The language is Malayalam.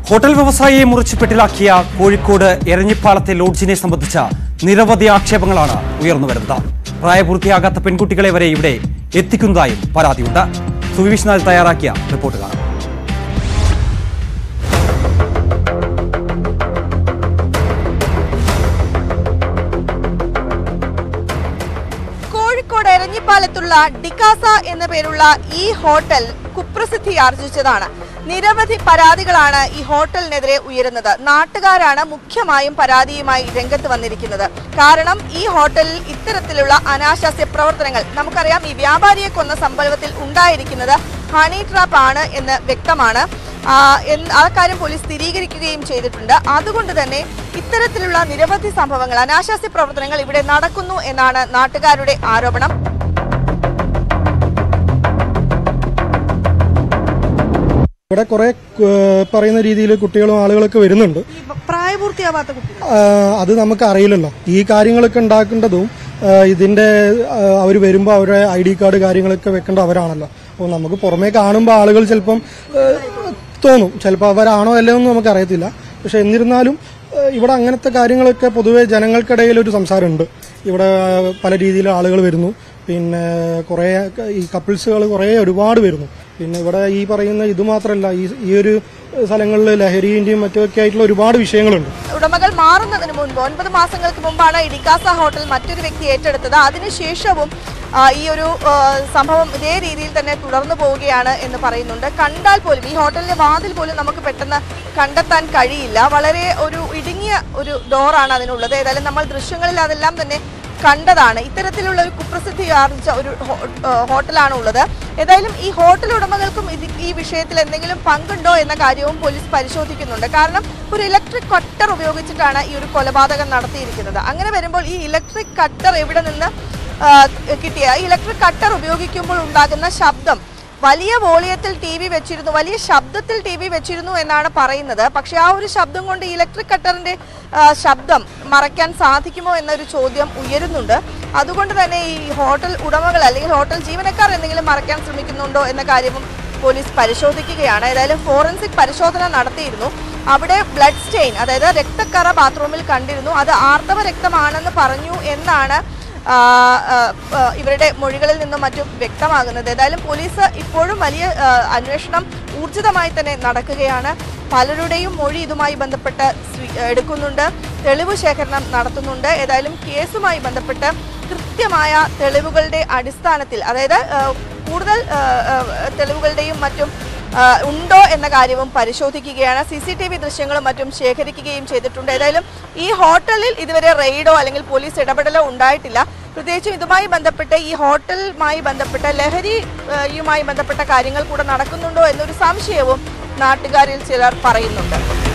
ഹോട്ടൽ വ്യവസായിയെ മുറിച്ചുപെട്ടിലാക്കിയ കോഴിക്കോട് എരഞ്ഞിപ്പാലത്തെ ലോഡ്ജിനെ സംബന്ധിച്ച നിരവധി ആക്ഷേപങ്ങളാണ് ഉയർന്നുവരുന്നത്. പ്രായപൂർത്തിയാകാത്ത പെൺകുട്ടികളെ വരെ ഇവിടെ എത്തിക്കുന്നതായും പരാതിയുണ്ട്. സുവിവിഷ്ണാൽ തയ്യാറാക്കിയ റിപ്പോർട്ട് കാണാം. കോഴിക്കോട് എരഞ്ഞിപ്പാലത്തുള്ള ഡിക്കാസ എന്ന പേരുള്ള ഈ ഹോട്ടൽ കുപ്രസിദ്ധി ആർജിച്ചതാണ്. നിരവധി പരാതികളാണ് ഈ ഹോട്ടലിനെതിരെ ഉയരുന്നത്. നാട്ടുകാരാണ് മുഖ്യമായും പരാതിയുമായി രംഗത്ത് വന്നിരിക്കുന്നത്. കാരണം ഈ ഹോട്ടലിൽ ഇത്തരത്തിലുള്ള അനാശാസ്യ പ്രവർത്തനങ്ങൾ, നമുക്കറിയാം ഈ വ്യാപാരിയെ കൊന്ന സംഭവത്തിൽ ഉണ്ടായിരിക്കുന്നത് ഹണി ട്രാപ്പ് ആണ് എന്ന് വ്യക്തമാണ്. ആ കാര്യം പോലീസ് സ്ഥിരീകരിക്കുകയും ചെയ്തിട്ടുണ്ട്. അതുകൊണ്ട് തന്നെ ഇത്തരത്തിലുള്ള നിരവധി സംഭവങ്ങൾ, അനാശാസ്യ പ്രവർത്തനങ്ങൾ ഇവിടെ നടക്കുന്നു എന്നാണ് നാട്ടുകാരുടെ ആരോപണം. ഇവിടെ കുറെ പറയുന്ന രീതിയിൽ കുട്ടികളും ആളുകളൊക്കെ വരുന്നുണ്ട്. പ്രായപൂർത്തിയാവാത്ത കുട്ടികൾ അത് നമുക്ക് അറിയില്ലല്ലോ. ഈ കാര്യങ്ങളൊക്കെ ഉണ്ടാക്കേണ്ടതും ഇതിന്റെ അവർ വരുമ്പോൾ അവരുടെ ID കാർഡ് കാര്യങ്ങളൊക്കെ വെക്കേണ്ട അവരാണല്ലോ. അപ്പോൾ നമുക്ക് പുറമേ കാണുമ്പോൾ ആളുകൾ ചിലപ്പം തോന്നും ചിലപ്പോൾ അവരാണോ അല്ലയോ എന്ന് നമുക്ക് അറിയത്തില്ല. പക്ഷെ എന്നിരുന്നാലും ഇവിടെ അങ്ങനത്തെ കാര്യങ്ങളൊക്കെ പൊതുവെ ജനങ്ങൾക്കിടയിൽ ഒരു സംസാരമുണ്ട്. ഇവിടെ പല രീതിയിൽ ആളുകൾ വരുന്നു. പിന്നെ കുറേ ഈ കപ്പിൾസുകൾ ഒരുപാട് വരുന്നു. പിന്നെ ഇവിടെ ഈ പറയുന്ന ഇത് മാത്രമല്ല, ഈ ഒരു സ്ഥലങ്ങളിൽ ലഹരിന്റെയും മറ്റൊക്കെ ആയിട്ടുള്ള ഒരുപാട് വിഷയങ്ങളുണ്ട്. ഉടമകൾ മാറുന്നതിന് മുൻപ് 9 മാസങ്ങൾക്ക് മുമ്പാണ് ഡിക്കാസ ഹോട്ടൽ മറ്റൊരു വ്യക്തി ഏറ്റെടുത്തത്. അതിനുശേഷവും ഈ ഒരു സംഭവം ഇതേ രീതിയിൽ തന്നെ തുടർന്നു പോവുകയാണ് എന്ന് പറയുന്നുണ്ട്. കണ്ടാൽ പോലും ഈ ഹോട്ടലിന്റെ വാതിൽ പോലും നമുക്ക് പെട്ടെന്ന് കണ്ടെത്താൻ കഴിയില്ല. വളരെ ഒരു ഇടുങ്ങിയ ഒരു ഡോറാണ് അതിനുള്ളത്. ഏതായാലും നമ്മൾ ദൃശ്യങ്ങളിൽ അതെല്ലാം തന്നെ കണ്ടതാണ്. ഇത്തരത്തിലുള്ള ഒരു കുപ്രസിദ്ധി ആർജിച്ച ഒരു ഹോട്ടലാണ് ഉള്ളത്. ഏതായാലും ഈ ഹോട്ടൽ ഉടമകൾക്കും ഈ വിഷയത്തിൽ എന്തെങ്കിലും പങ്കുണ്ടോ എന്ന കാര്യവും പോലീസ് പരിശോധിക്കുന്നുണ്ട്. കാരണം ഒരു ഇലക്ട്രിക് കട്ടർ ഉപയോഗിച്ചിട്ടാണ് ഈ ഒരു കൊലപാതകം നടത്തിയിരിക്കുന്നത്. അങ്ങനെ വരുമ്പോൾ ഈ ഇലക്ട്രിക് കട്ടർ എവിടെ നിന്ന് കിട്ടിയ, ഈ ഇലക്ട്രിക് കട്ടർ ഉപയോഗിക്കുമ്പോൾ ഉണ്ടാകുന്ന ശബ്ദം, വലിയ വോളിയത്തിൽ TV വെച്ചിരുന്നു, വലിയ ശബ്ദത്തിൽ TV വെച്ചിരുന്നു എന്നാണ് പറയുന്നത്. പക്ഷെ ആ ഒരു ശബ്ദം കൊണ്ട് ഇലക്ട്രിക് കട്ടറിന്റെ ശബ്ദം മറയ്ക്കാൻ സാധിക്കുമോ എന്നൊരു ചോദ്യം ഉയരുന്നുണ്ട്. അതുകൊണ്ട് തന്നെ ഈ ഹോട്ടൽ ഉടമകൾ അല്ലെങ്കിൽ ഹോട്ടൽ ജീവനക്കാർ എന്തെങ്കിലും മറയ്ക്കാൻ ശ്രമിക്കുന്നുണ്ടോ എന്ന കാര്യവും പോലീസ് പരിശോധിക്കുകയാണ്. ഏതായാലും ഫോറൻസിക് പരിശോധന നടത്തിയിരുന്നു. അവിടെ ബ്ലഡ് സ്റ്റെയിൻ, അതായത് രക്തക്കറ ബാത്റൂമിൽ കണ്ടിരുന്നു. അത് ആർത്തവ രക്തമാണെന്ന് പറഞ്ഞു എന്നാണ് ഇവരുടെ മൊഴികളിൽ നിന്നും മറ്റും വ്യക്തമാകുന്നത്. ഏതായാലും പോലീസ് ഇപ്പോഴും വലിയ അന്വേഷണം ഊർജിതമായി തന്നെ നടക്കുകയാണ്. പലരുടെയും മൊഴി ഇതുമായി ബന്ധപ്പെട്ട് എടുക്കുന്നുണ്ട്, തെളിവ് ശേഖരണം നടത്തുന്നുണ്ട്. ഏതായാലും കേസുമായി ബന്ധപ്പെട്ട് കൃത്യമായ തെളിവുകളുടെ അടിസ്ഥാനത്തിൽ, അതായത് കൂടുതൽ തെളിവുകളുടെയും മറ്റും ഉണ്ടോ എന്ന കാര്യവും പരിശോധിക്കുകയാണ്. CCTV ദൃശ്യങ്ങളും മറ്റും ശേഖരിക്കുകയും ചെയ്തിട്ടുണ്ട്. ഏതായാലും ഈ ഹോട്ടലിൽ ഇതുവരെ റെയ്ഡോ അല്ലെങ്കിൽ പോലീസ് ഇടപെടലോ ഉണ്ടായിട്ടില്ല. പ്രത്യേകിച്ചും ഇതുമായി ബന്ധപ്പെട്ട്, ഈ ഹോട്ടലുമായി ബന്ധപ്പെട്ട ലഹരിയുമായി ബന്ധപ്പെട്ട കാര്യങ്ങൾ കൂടെ നടക്കുന്നുണ്ടോ എന്നൊരു സംശയവും നാട്ടുകാരിൽ ചിലർ പറയുന്നുണ്ട്.